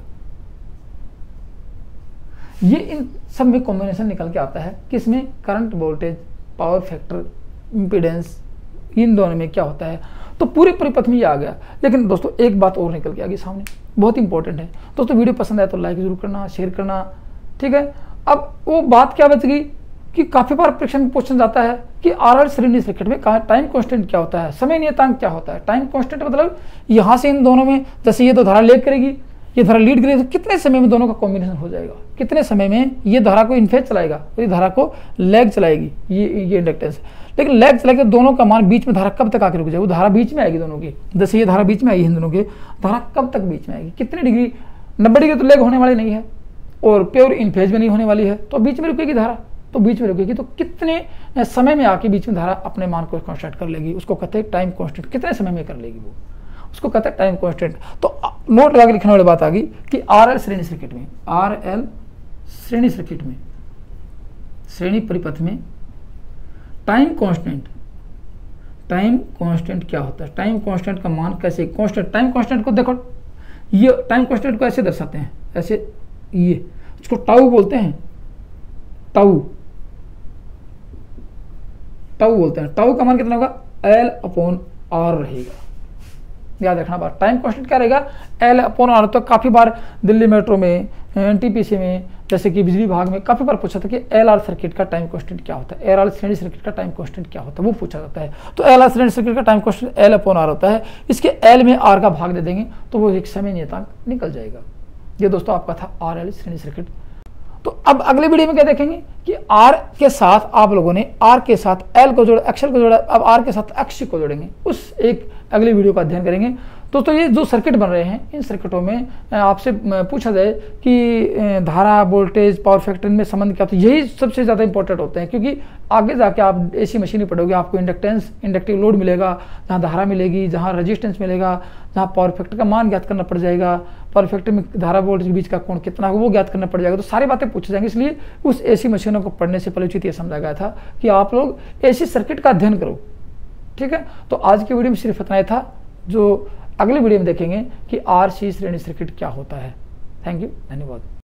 ये इन सब में कॉम्बिनेशन निकल के आता है, किसमें? Current, voltage, power factor, impedance, इन दोनों में क्या होता है। तो पूरे परिपथ में ये आ गया। लेकिन दोस्तों एक बात और निकल के आ गई सामने, बहुत इंपॉर्टेंट है दोस्तों। वीडियो पसंद आए तो लाइक जरूर करना, शेयर करना, ठीक है। अब वो बात क्या बच गई कि काफी बार परीक्षा में क्वेश्चन जाता है कि आरएल श्रेणी सर्किट में टाइम कांस्टेंट क्या होता है, समय नियतांक क्या होता है। टाइम कांस्टेंट मतलब यहाँ से इन दोनों में, जैसे ये तो धारा लीड करेगी, ये धारा लीड करेगी, तो कितने समय में दोनों का कॉम्बिनेशन हो जाएगा, कितने समय में ये धारा को इनफेज चलाएगा और ये धारा को लैग चलाएगी, ये ये इंडक्टेंस। लेकिन लैग चलाएगा दोनों का मान बीच में धारा कब तक आकर रुक जाएगी? वो धारा बीच में आएगी दोनों की, जैसे ये धारा बीच में आई इन दोनों की, धारा कब तक बीच में आएगी, कितनी डिग्री? नब्बे डिग्री तो लैग होने वाली नहीं है और प्योर इनफेज में नहीं होने वाली है, तो बीच में रुकेगी धारा, तो बीच में रुकेगी तो कितने समय में आके बीच में धारा अपने मान को कांस्टेंट कर लेगी, उसको कहते हैं टाइम कांस्टेंट। कितने समय में कर लेगी वो, उसको कहते हैं टाइम कांस्टेंट। तो नोट लगा के लिखने वाली बात आ गई कि आर एल श्रेणी सर्किट में, आर एल श्रेणी सर्किट में, श्रेणी परिपथ में टाइम कांस्टेंट, टाइम कांस्टेंट क्या होता है? टाइम कांस्टेंट का मान कैसे? कांस्टेंट, टाइम कांस्टेंट को देखो, ये टाइम कांस्टेंट को ऐसे दर्शाते हैं, ऐसे, ये इसको टाउ बोलते हैं, टाउ टाउ बोलते हैं। टाउ का मान कितना होगा? एल अपॉन आर रहेगा, याद रखना बात। टाइम कांस्टेंट क्या रहेगा? L upon R. तो काफी बार दिल्ली मेट्रो में, एनटीपीसी में, जैसे कि बिजली विभाग में काफी बार पूछा था कि एल आर सर्किट का टाइम कांस्टेंट क्या होता है, एल आर श्रेणी सर्किट का टाइम कांस्टेंट क्या होता है, वो पूछा जाता है। तो एल आर श्रेणी सर्किट का time constant L upon R होता है। इसके एल में आर का भाग दे देंगे तो वो एक समय नियतांक निकल जाएगा। ये दोस्तों आपका था आर एल श्रेणी सर्किट। तो अब अगले वीडियो में क्या देखेंगे कि आर के साथ आप लोगों ने आर के साथ एल को जोड़ा, एक्सएल को जोड़ा, अब आर के साथ एक्स को जोड़ेंगे, उस एक अगले वीडियो का अध्ययन करेंगे। दोस्तों ये जो सर्किट बन रहे हैं, इन सर्किटों में आपसे पूछा जाए कि धारा, वोल्टेज, पावर फैक्टर में संबंध क्या होता है, यही सबसे ज़्यादा इंपॉर्टेंट होते हैं, क्योंकि आगे जाके आप एसी मशीन ही पढ़ोगे, आपको इंडक्टेंस, इंडक्टिव लोड मिलेगा, जहाँ धारा मिलेगी, जहाँ रेजिस्टेंस मिलेगा, जहाँ पावर फैक्टर का मान ज्ञात करना पड़ जाएगा, पावर फैक्टर में धारा वोल्टेज के बीच का कोण कितना हो वो ज्ञात करना पड़ जाएगा। तो सारी बातें पूछी जाएंगी। इसलिए उस एसी मशीनों को पढ़ने से पहले उचित ये समझा गया था कि आप लोग एसी सर्किट का अध्ययन करो, ठीक है। तो आज की वीडियो में सिर्फ इतना ही था। जो अगली वीडियो में देखेंगे कि आर सी श्रेणी सर्किट क्या होता है। थैंक यू, धन्यवाद।